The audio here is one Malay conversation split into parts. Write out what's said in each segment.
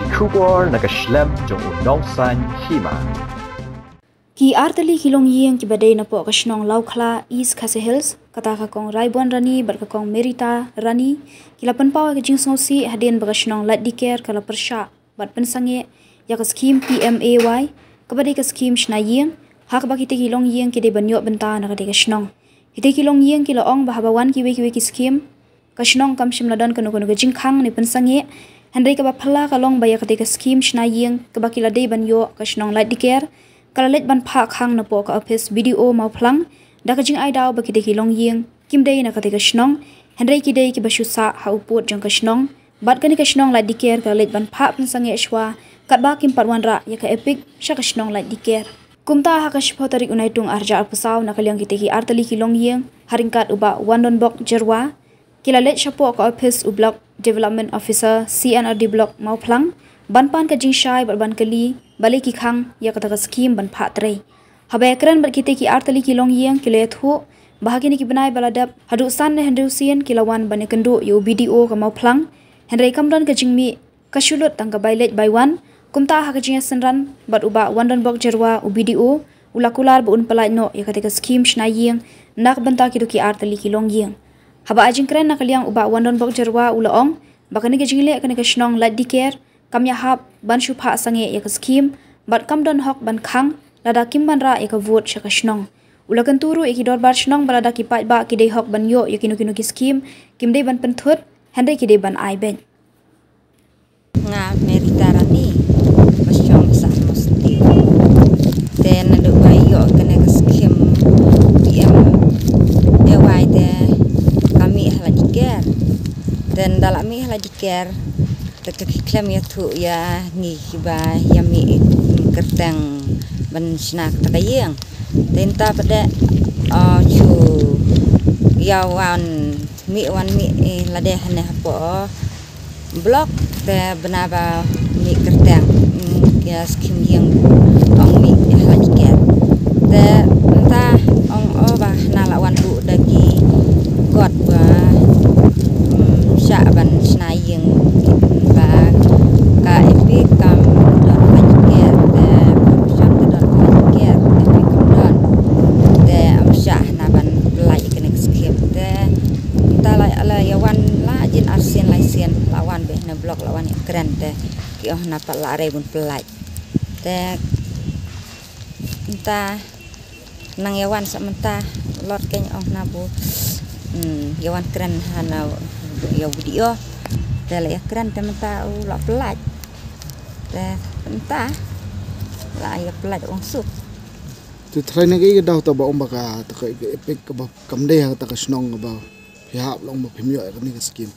Kubor nakaslem jong unongsan hima. Ki artali kilong yeng ki badai na po kasnong laukla East Khasi Hills kata kakong Raibon Rani berkakong Merita Rani kilapan pawa ke jing sonsi hadin bakasnong lat diker kala persya bat pensange ya ke skim PMAY kabadai ke skim shna yeng hak bakite kilong yeng ki de banyok benta na kade kasnong hite kilong yeng ki laong bahabawan ki weki skim kasnong kam shimladan kanu kanu ke jing khang ni pensange handai ka ba phala kalong baya kade ke skim shna yeng ka bakila de banyo kasnong lat diker kalalet ban phak hang na po ka office video mau phlang da ka jing ai daw ba ki de hilong yeng kim dei na ka te ka shnong hendrei ki dei ki ba shusa ha upot jong ka shnong bat ka ni ka shnong la diker kalalet ban phak pun sange shwa kat ba kim patwan ra ya ka epic sha ka shnong la diker kumta ha ka shpo tarik unai tung arja pasaw na kalyang ki te ki artali kilong yeng haringkat uba wandon bok jerwa kilalet shapo ka office u block development officer CNRD block mau phlang ban pan ka jing shai ban kali balik ki khang ya kata ka skim ban pha trei habe ekran bar kite ki artali ki long yeng ki le thu bahagi ni ki banai baladap hadu san ne hendu sien ki lawan ban kendu yu video ka mau phlang henrei kamdan ka jingmi ka shulut tang ka bailet by one kumta ha ka jing senran bat uba wandan bok jerwa u video ulakular bu un palai no ya kata ka skim shna yeng nak banta ki du ki artali ki long yeng haba ajing kren na kalyang uba wandan bok jerwa ulaong bakani ka jingle ka shnong lat diker kamya hap ban shupha sange ya ka skim bat kam don hok ban khang lada kim ban ra ya ka vote sha ka shnong ulakan turu eki dor bar shnong balada ki pat ba ki dei hok ban yo ya kinu ki skim kim dei ban penthut hande ki dei ban ai ben nga Merita Rani masyong sa musti ten adu bai yo kene ka skim PM ewai de kami halajiker dan dalami halajiker tekiklam ya tu ya ngi ba yami kertang ban snak takayeng tenta pada chu yawan mi lade hane hapo blok te benaba mi kertang ya skim yang ong mi halajiker te enta ong ba nalawan bu dagi got ba sya ban snayeng ka epic kam don halajiker te option te don halajiker epic kam don te am sya na ban lai kene skim te ta la yawan la jin arsen lai sen lawan be na blok lawan keren te ki oh na pat la re bun pelai te ta nang yawan samenta lot ken oh na bu yawan keren hana ya video te la keren te menta la pelai te entah la ya pelaj wong sup tu train ngai daw ta ba ombaka ta ka epic ka ba kamde ha ta ka snong ba ya long ba phimyo ka ni skim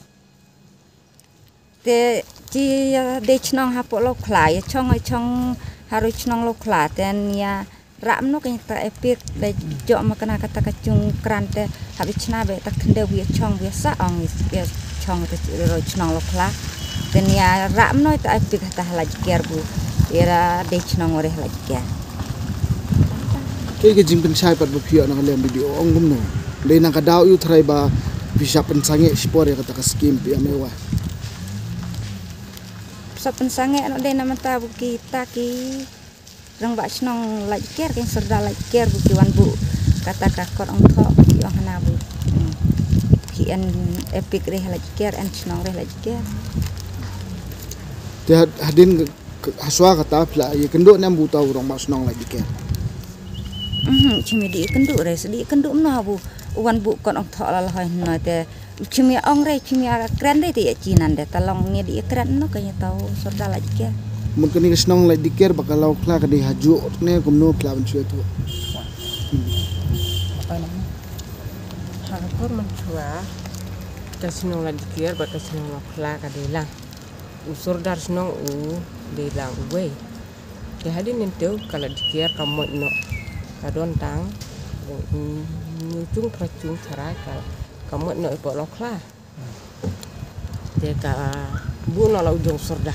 te ji de chnong ha po lo khla ya chong haru chnong lo khla ten ya ram no ka ta epic de jo ma kana kata ka chung krante ha bi chna be ta khende wi chong wi sa ong ya chong te ro chnong lo khla ten ya ram no ta epic ta halajiker bu era de chnong ore halajiker ke jing pen sai pat ba phio na ka video ong gum no le na ka daw yu thrai ba bisa pen sange spor ya ka skim pi amewa sa pen sange no de na mata bu kita ki rang ba chnong halajiker ken serda halajiker bu ki wan bu kata ka kor ong tho ki ong hana bu ki en epic re halajiker en chnong re halajiker te hadin haswa kata pla ye kendo nam bu taw rong ma snong lagi ke chimi di kendo re sedi kendo na bu wan bu kon ong tho la hoi no te chimi ong re chimi kren re te chinan de talong nge di kren no kanya taw sorda halajiker mun kani snong lagi ke bakalau kla ka di haju ne kumno kla ban chue tu Harapan mentua kasino la dikir ba kasino la kla ka de la usur dar snong u de la we ke hadin nenteu kala dikir kamot no kadon tang nyutung pracung cara kala kamot no ipo lo kla de ka bu no la ujung surda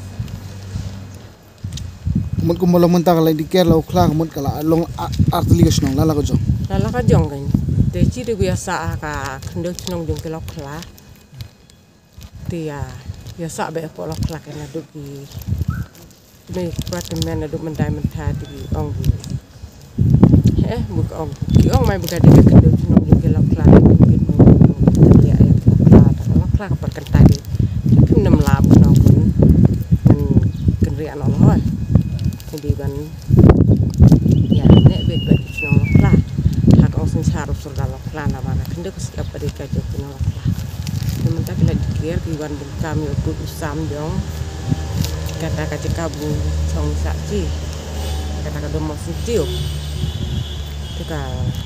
mun ko molo mun ta kala di ke la kla mun kala long artli snong la ka jong la ka jong kan de chi de biasa ka kendo snong jong ke lo kla dia ya sak be po lo klak na du ki me departemen na du mendai mentha di ong bu buka ong ki ong mai buka de ke du nong ju ke lo klak ki mo ya ya lo klak per kan tadi kim nam la bu nong kan kan ri an lo hoi di ban ya ne be be nong lo klak hak ong sen saru sur da lo klak na mana kan de ke siap pada ka jo ke lo klak sementara kena dikir di wan kami ukut usam dong kata kata kabu chong saksi kata kata mau sitiu tuka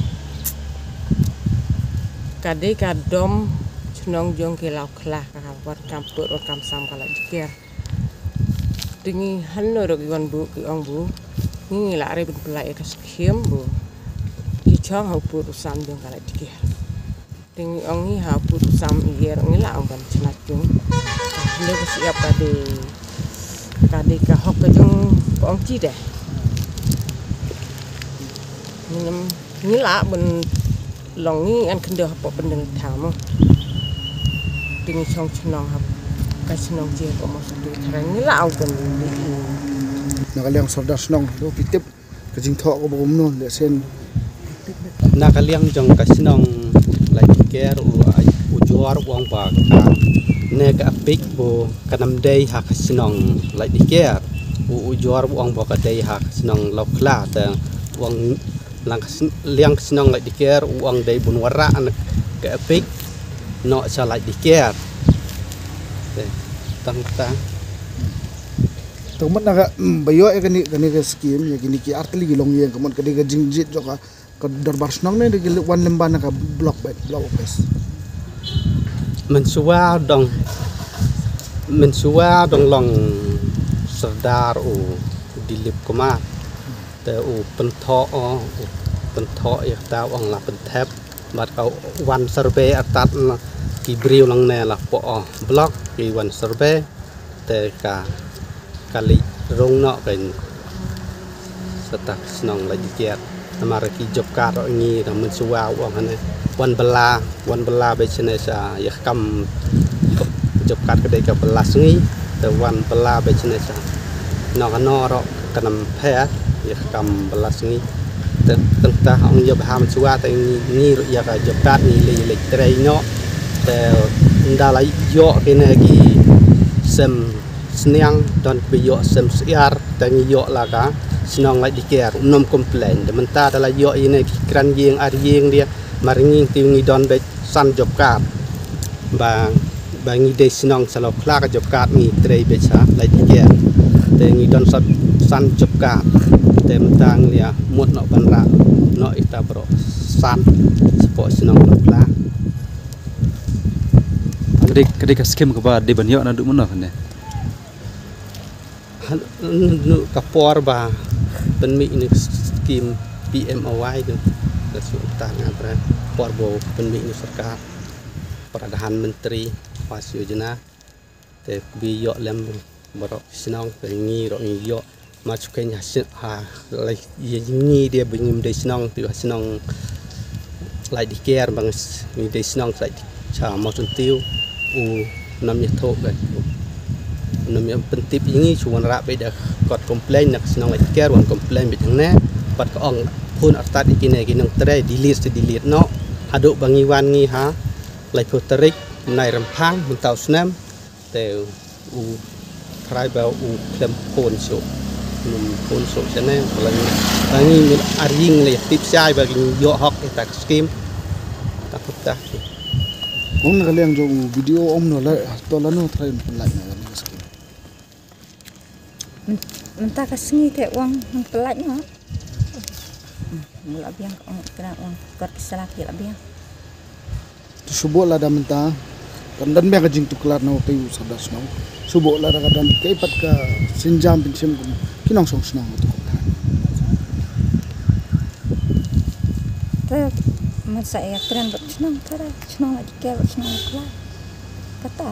kadai kadom chnong jong ke lau klah war kampur or kam sam kala dikir dingi hanno ro ki wan bu ki ong bu ni la re ben pelai ka skiem bu ki chong hau pur usam jong kala dikir ting ong ni ha put sam ier ngi la ong ban chnat jung le ko siap kade ka hok ka jung ong chi de ni la ben long ni an khende po ben deng tham ting chong chnong hap ka chnong je ko mo su thang ni la ong ben ni nakaliang sordas nong do pitip ka jing tho ko bom no le sen nakaliang jong ka chnong lai ker u jor wong ba ka ne ka pik bo kanam dei ha ka sinong lai ker u jor wong ba ka dei ha sinong lok la ta wong lang liang sinong lai ker wong dei bun wara an ka pik no sa lai ker tang ta teman naga bayo kani ka skim ya kini ki artli gilong yang kemun kani ka jingjit joka ke darbar senang ni di wan lemban ka blok bes mensua dong long serdar u dilip koma te u pentho ya ta ong la pentep bat ka wan survey atat ki briu lang ne la po blok ki wan survey te ka kali rong no kan setak senang lagi kiat amara ki job card ngi da mensua wong hane wan bela becene sa ya kam job card kedai ka belas ngi te wan bela becene sa no ro kanam phe ya kam belas ngi te tenta ong yo baham mensua te ngi ya ka job card ni le trei no te ndala yo kene ki sem sniang don biyo sem siar te ngi yo la ka senang lai diker nom komplain de menta dala yo ine kran yeng ar yeng dia maringing tingi don be san job card ba ngi de senang salo kla ka job card ni trei be sa lai diker te ngi don san job card te mentang lia mut no banra no ita bro san sepo senang kla kadai ka skim ka ba de ban yo na du mun ne nu kapor ba penmi ini skim PMOY tu kesultanan ngapra porbo penmi ini sarkar Perdana Menteri Awas Yojana te biyo lem borok sinong pengi ro yo masukin hasil ha lai ni dia bengim de sinong tu sinong lai diker bang ni de sinong sai cha mo tuntiu u nam ya thok ga nam ya pentip ini chuan ra be da kot komplain nak senang lai ker wan komplain be thang na pat ka ong phun atat ikine kinang tre delete no haduk bangi wan ngi ha lai photorik nai rampang mentau snam te u trai ba u klem phun so num phun so chane bangi aring le tip sai ba yo hok ta skim ta putta ong nakaliang jo video om no la to la no trai lai na skim mentah kesengi kayak uang yang pelat no mula biang kena uang kat selaki lah biang subo la da menta kandan me ka jing tuklar no kayu sadas no subo la da kadan kay pat ka sinjam pinsim kinong song snang to ta masa ya tren bat senang tara senang lagi ke senang kelat kata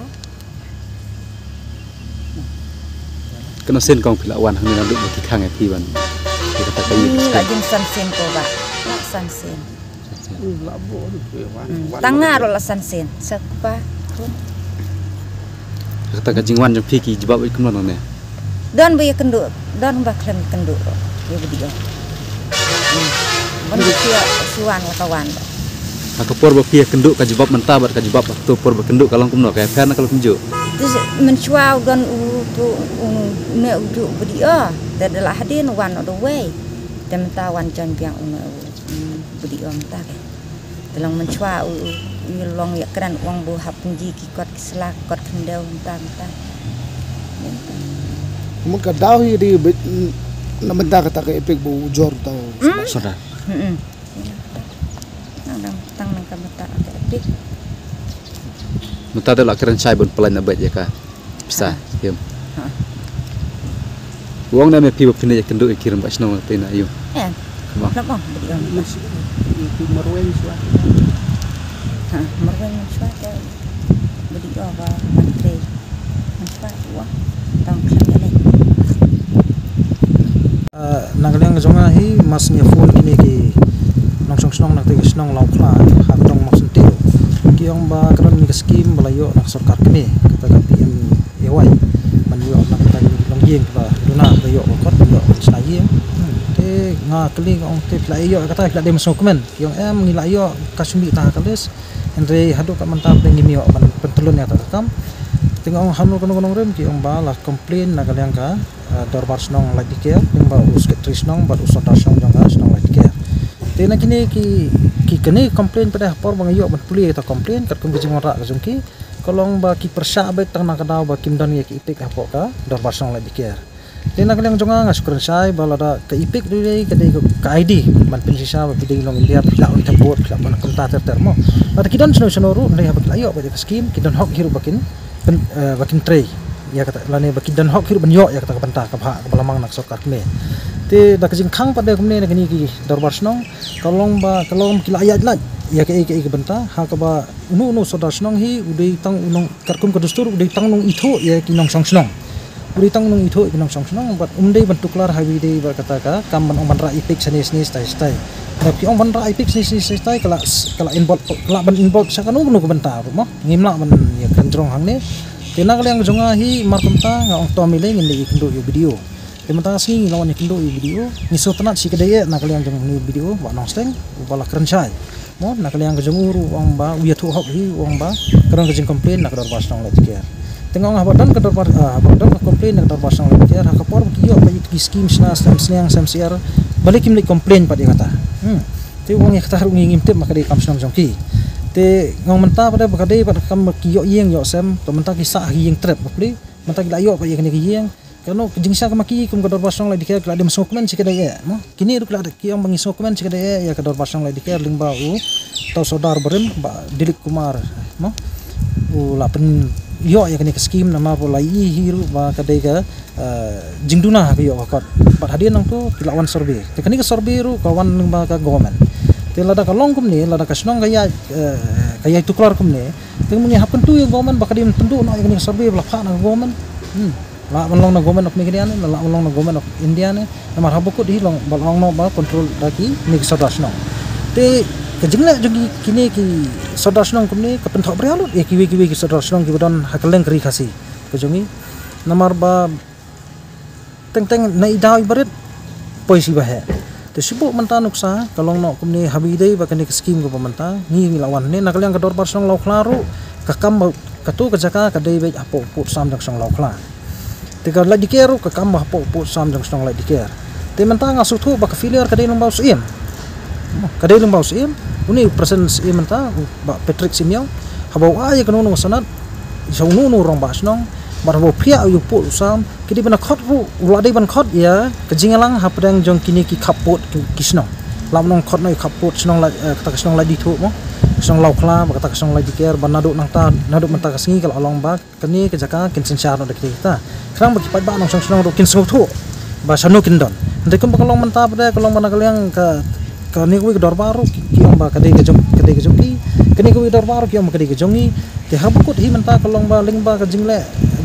kena sen kong pila wan hang na du ti khang e ti ban kita ta kai ini lagi sansen ko ba sansen tangar la sansen sakpa kata kajingwan jong piki jebab ikum nang ne. Don bay kenduk, don ba klem kenduk yo bedio. Ban dia suan kawan. Aku por ba pia kenduk ka jebab mentah bar ka jebab tu por ba kenduk kalong kum no ka fan kalau kumjo. Terus mencuau don tu ne udu bedio. Dadalah hadin one of the way. Dan tawan jan biang bedio mentah ke. Dalam mencuau long ya keran uang bu hapungji kikot kislah kot kendau mentah. Mun ka daw di namenta kata ka epek bu jor tau Saudara. Nang tang nang ka mata ka epek. Mentah dak keren sai bon pelan abet ya ka. Bisa, yum. Uang na me pi bapine kenduk ikirim ba sno te na ayu. Kenapa? Marwen suat. Marwen suat bedio ba mante. Suat wah. Tang kene. Nangaliang zonga hi masnya phone kini ki nong song nak te snong lau khla ha dong mak sentiu ki ong ba kran ni skim balayo nak sarkar kini kata ka PM EY man yo nak ta ni long yeng ba duna bayo ko yo sai te nga kli ong te pla yo kata pla dem dokumen ki ong em ngila yo kasumi ta kalis andre hadu ka mantap dengan mi ban pentulun ya ta kam tengok hanu kono rem ki ong ba la komplain nagaliang ka dorbar snong lagi care nimba usket trisnong bat usota snong janga snong lagi care tena kini ki kene komplain pada por bang yo ban puli ta komplain kat kum bijing ora ka jungki kolong ba ki persya bet tang nak daw ba kim dan ye ki ipik apo ka dorbar snong lagi care tena kaliang jonga ngasukran sai balada ka ipik dui ka dei ka ID man pinsisa ba piding long india pla on tabot pla ban konta termo ata kidan snoru nei habak layo ba ka scheme kidan hok hiru bakin bakin tray ya kata lane baki dan hok hiru banyo ya kata kapanta kapha kapalamang nak sokar kme te dak jing khang pada kumne nak ni ki dorbar snong kalong kila ayat lan ya ke benta ha ka ba unu sodar snong hi udai tang unong karkum ka dustur udai tang nong itho ya ki nong song snong udai tang nong itho ki nong song snong bat umdei bentuklar hawi dei bar kata ka kam ban ban ra ipik snis stai tapi ong ban ra ipik snis stai kala involve sa kanu ko benta mo ngimla ban ya kanjrong hang ne tena kaliang jonga hi markumta nga ong tomile ngindi ikendo yu video temata singi lawan ikendo yu video ni sotanat si kedaya na kaliang jong ni video wa nong steng ubala krenchai mo na kaliang jong uru ong ba uya thu hok hi ong ba karang jing complain na kadar basang la tiker tengok ngah badan kadar badan ka complain na kadar basang la tiker ha kapor kiyo pa ki scheme sna snyang samcr balikim li complain pa di kata te wong ya kata ngingim tip makadi kam snam jong ki te ngong menta pada bakade pada kam kiyo yeng yo sem to menta ki sa yeng trap bapli menta ki layo pa yeng ki yeng kano jingsa ka maki kum kador basang la dikir kala dem dokumen sikada ya mo kini ru kala ki ong bangi dokumen sikada ya kador basang la dikir ling ba u to sodar berim ba dilik kumar mo u la pen yo ya kini scheme nama po lai hiru ba kadai ka jingduna ka yo ka pat hadian nang tu kilawan survey te kini ka survey ru kawan ling ba ka government te lada ka long kum ni lada ka snong kaya tuklar kum ni te muni hapun tu yang government bakadi tentu na kini survey bla pha na government la long na government of Nigeria ni la long na government of India ni namar habukut di long balong no ba control daki ni sadasno te kejengla jogi kini ki sadasno kum ni ka penthok brialut ya kiwi ki sadasno ki bodon hakaleng kri khasi kejongi namar ba teng na idau ibarat poisi bahe te sibuk menta nuksa kalong no kum ni habidei ba kani scheme ko pamenta ngi lawan ni nakaliang kador par song law klaru kakam katu kajaka kadai be apo put sam dak song law kla te ka la dikeru kakam apo put sam dak song la diker te menta ngasu thu ba ka failure kadai lom baus im kadai lom baus im uni presence im menta ba Patrick Simyong habau ay kanu sanat so nu rong bas nong barbo pria yu pu sam kidi bana khot ru ulade ban khot ya kejingalang hapdang jong kini ki khapot kisno lam nong khot noi khapot snong la kata snong la di thu mo snong law kla kata snong la di ker banadu nang ta nadu menta kasngi kal along ba kani kejaka kin sensyar no kita krang bagi pat ba nong snong ro kin snong thu ba sanu kin don ndekum kalong menta pada kalong bana kaliang ka kani kuwi dor baru ki ong ba kadai ke jong ki kani kuwi dor baru ki ong kadai ke jongi te habukut hi menta kalong ba ling ba ka jingle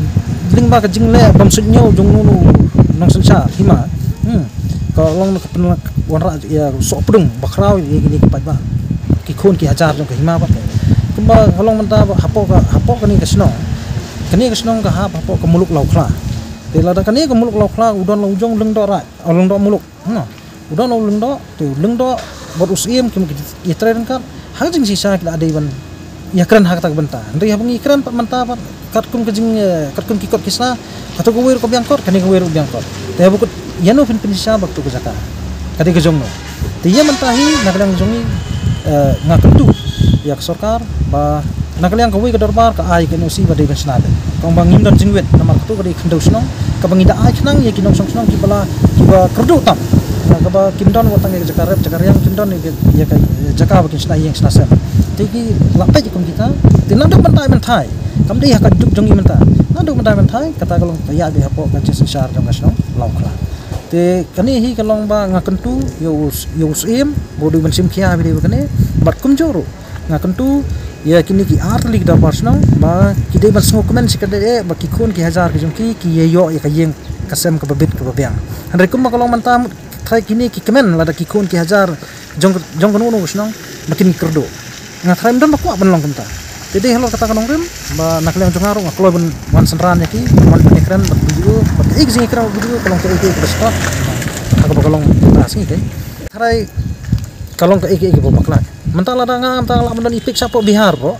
bamsud nyo jong nu nong sensa hima kalong nak penlak wanra ya sok pedung bakrau ini kepat ba ki khon ki hajar jong ke hima ba kumba kalong menta hapok ni kesno kani ka snong ka hap hapo ka muluk lau khla te la da kani ka muluk lau khla udon lau jong leng do ra leng do muluk no udon lau leng do te leng do bot usim kim ki tren ka ha jing sisa ki ada iban ya kran ha tak benta ndri ha bangi kran pat menta pat kat kun ka jing kat kun ki kot kisna atau ko wer ko biang kot kani ko wer biang kot te bukut yano pin sisa baktu ka jaka kadi ka jong no te ya mentahi naklang jongi ngakentu ya sorkar ba nakaliang kawai ke darbar ka ai ke nosi ba deban snade kong bangim dan jingwet namar tu ka de khendau snong ka bangida ai khnang ye kinong song snong ki bala ki ba kerdu tam ka ba kimdon watang ye jakarep jakaryang kimdon ye ka jaka ba kin snai yang snasem tiki lapai kom kita tinang dak mentai mentai kam de ka duk jongi menta nanduk mentai mentai kata kalong ya de hapo ka cis syar jong snong laukla te kani hi kalong ba ngakentu yo im bodu bensim khia bi de kane bat kum joro ngakentu ya kini ki arli da pasnang ba ki de ban sngo komen sikade ba ki khon ki hazar ki jongki ki ye yo ka yeng kasem ka babit ka babyang andre kum makalong mantam thai kini ki kemen la da ki khon ki hazar jong kono no snang makin kerdo nga thai ndon ko ban long kumta tede halo kata kanong rem ba nakleng jongaro ngaklo ban wan senran yaki wan penekran ba video ba ik sing ikra video kalong ka ik ka spa ka ba kalong tasing ke thai kalong ka ik ba bakla mentala da ngam tala mendon ipik sapo bihar bro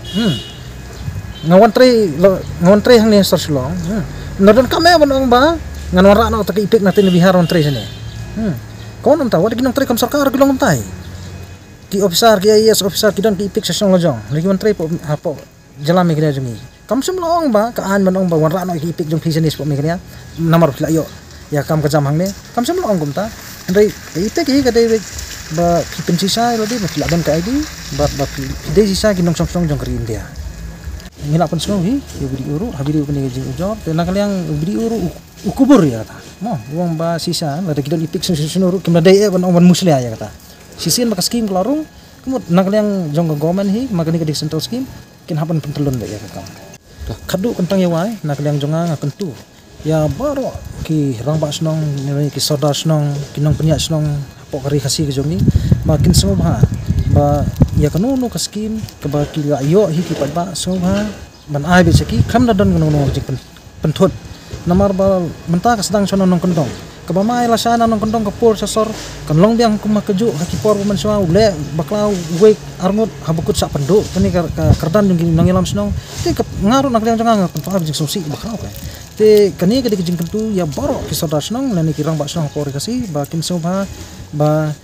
ngawan tre hang ne sorslong nodon kame bonong ba ngan wara no tak ipik natin bihar on tre sene kon onta wad kinong tre kam sarkar kilong ontai ki officer ki IAS officer kidon ki ipik sesong lojong lagi on tre po hapo jalan mi kena jungi kam sem long ba ka an bonong ba wara no ki ipik jong jenis po mi kena namar la yo ya kam ka jam hang ne kam sem long gumta ndai ipik ki ka dei ba kipen sisa lodi ba laban ka ID ba de sisa kinong song jong kri India ngila pun song hi yo bidi uru habiri ko ni jing job te nakaliang bidi uru ukubur ya kata mo wong ba sisa la de kidon ipik sunuru kimna de ban on muslia ya kata sisin ba skim klarung kumut nakaliang jong government hi magani ka di central scheme kin hapan pentelun ba ya kata khadu kentang ya wai nakaliang jonga ngakentu ya baro ki rang ba snong ni ki soda snong kinong penya snong pokari khasi ke jongi makin semua ba ya kanu ka skim ka ba ki ayo hi ki pa semua ban ai be saki kham da don no jik penthut namar ba menta ka sedang sono nong kendong ka ba mai la sana nong kendong ka por sasor kan long biang kuma keju haki por man swa ule baklau we arngut habukut sa penduk kani ka kerdan jong nang ilam senong te ka ngaru nak yang jangan pa jik sosi baklau ka te kani ka dik jing kentu ya baro ki soda senong nani ki rang ba senong por kasi ba kin semua ba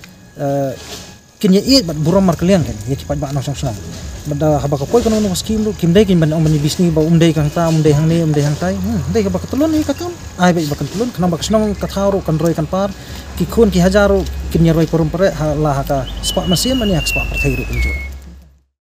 kin ye it bat buram mar kaliang kan ye kipat ba no song bada haba ka poi kono no skim lu kim dai kin ban om ni bisni ba dai kang ta dai hang ne dai hang tai dai ka ba katulun ni kakam ai ba katulun kana ba snong ka tharu kan roi kan par ki khun ki hajaro kin ye roi porum pare la ha ka spa masim ani ak spa par thai ru kunjo